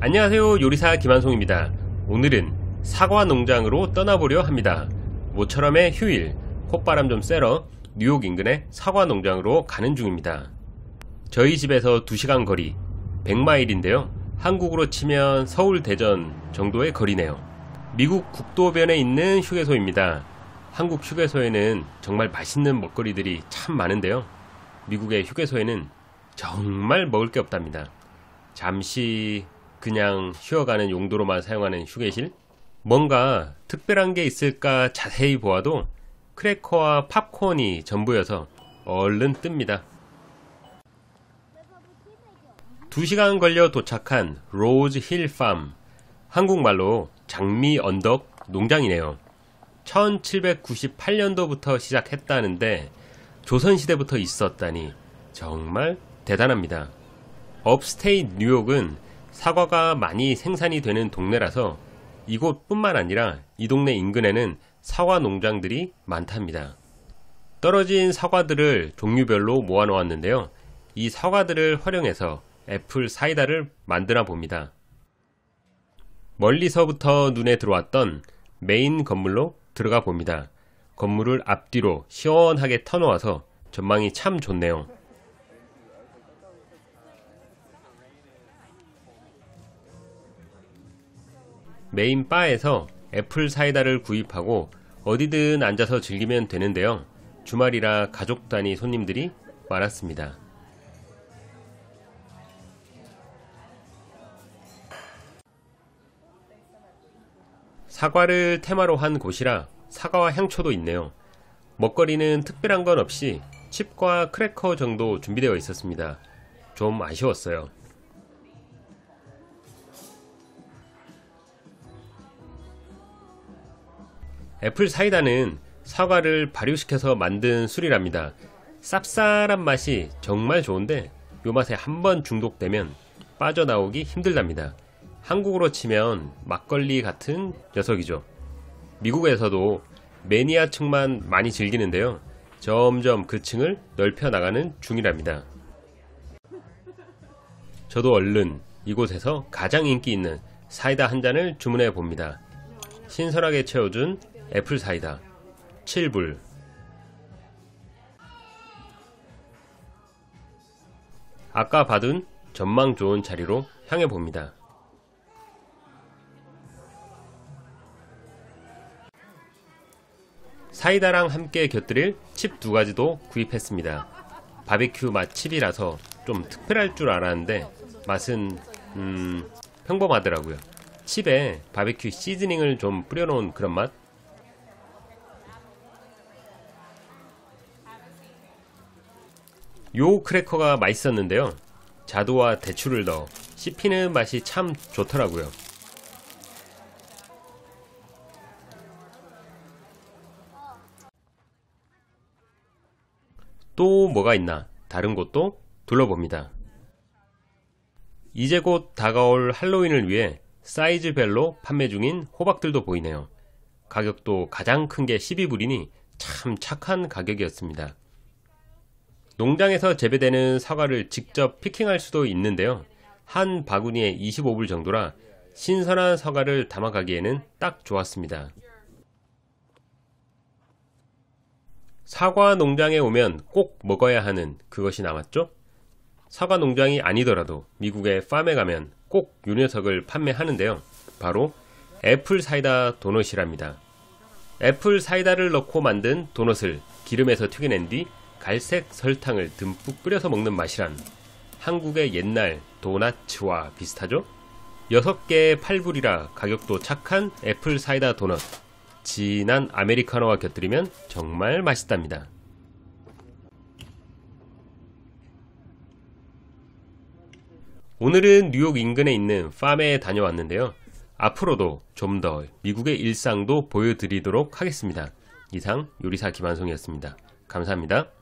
안녕하세요, 요리사 김한송입니다. 오늘은 사과 농장으로 떠나보려 합니다. 모처럼의 휴일, 콧바람 좀 쐬러 뉴욕 인근의 사과 농장으로 가는 중입니다. 저희 집에서 2시간 거리, 100마일인데요 한국으로 치면 서울 대전 정도의 거리네요. 미국 국도변에 있는 휴게소입니다. 한국 휴게소에는 정말 맛있는 먹거리들이 참 많은데요, 미국의 휴게소에는 정말 먹을 게 없답니다. 잠시 그냥 쉬어가는 용도로만 사용하는 휴게실? 뭔가 특별한 게 있을까 자세히 보아도 크래커와 팝콘이 전부여서 얼른 뜹니다. 2시간 걸려 도착한 로즈 힐 팜, 한국말로 장미 언덕 농장이네요. 1798년도부터 시작했다는데 조선시대부터 있었다니 정말 대단합니다. 업스테이트 뉴욕은 사과가 많이 생산이 되는 동네라서 이곳뿐만 아니라 이 동네 인근에는 사과 농장들이 많답니다. 떨어진 사과들을 종류별로 모아 놓았는데요, 이 사과들을 활용해서 애플 사이다를 만드나 봅니다. 멀리서부터 눈에 들어왔던 메인 건물로 들어가 봅니다. 건물을 앞뒤로 시원하게 터놓아서 전망이 참 좋네요. 메인 바에서 애플 사이다를 구입하고 어디든 앉아서 즐기면 되는데요, 주말이라 가족 단위 손님들이 많았습니다. 사과를 테마로 한 곳이라 사과와 향초도 있네요. 먹거리는 특별한 건 없이 칩과 크래커 정도 준비되어 있었습니다. 좀 아쉬웠어요. 애플 사이다는 사과를 발효시켜서 만든 술이랍니다. 쌉쌀한 맛이 정말 좋은데 요 맛에 한번 중독되면 빠져나오기 힘들답니다. 한국으로 치면 막걸리 같은 녀석이죠. 미국에서도 매니아층만 많이 즐기는데요, 점점 그 층을 넓혀 나가는 중이랍니다. 저도 얼른 이곳에서 가장 인기 있는 사이다 한 잔을 주문해 봅니다. 신선하게 채워준 애플 사이다 7불. 아까 받은 전망 좋은 자리로 향해 봅니다. 사이다랑 함께 곁들일 칩 2가지도 구입했습니다. 바비큐 맛 칩이라서 좀 특별할 줄 알았는데 맛은 평범하더라고요. 칩에 바비큐 시즈닝을 좀 뿌려놓은 그런 맛? 요 크래커가 맛있었는데요, 자두와 대추를 넣어 씹히는 맛이 참 좋더라고요. 또 뭐가 있나 다른 곳도 둘러봅니다. 이제 곧 다가올 할로윈을 위해 사이즈별로 판매 중인 호박들도 보이네요. 가격도 가장 큰 게 12불이니 참 착한 가격이었습니다. 농장에서 재배되는 사과를 직접 피킹할 수도 있는데요, 한 바구니에 25불 정도라 신선한 사과를 담아가기에는 딱 좋았습니다. 사과 농장에 오면 꼭 먹어야 하는 그것이 남았죠? 사과 농장이 아니더라도 미국의 팜에 가면 꼭 요 녀석을 판매하는데요, 바로 애플 사이다 도넛이랍니다. 애플 사이다를 넣고 만든 도넛을 기름에서 튀겨낸 뒤 갈색 설탕을 듬뿍 뿌려서 먹는 맛이란 한국의 옛날 도나츠와 비슷하죠? 6개에 8불이라 가격도 착한 애플 사이다 도넛, 진한 아메리카노와 곁들이면 정말 맛있답니다. 오늘은 뉴욕 인근에 있는 팜에 다녀왔는데요, 앞으로도 좀 더 미국의 일상도 보여드리도록 하겠습니다. 이상 요리사 김한송이었습니다. 감사합니다.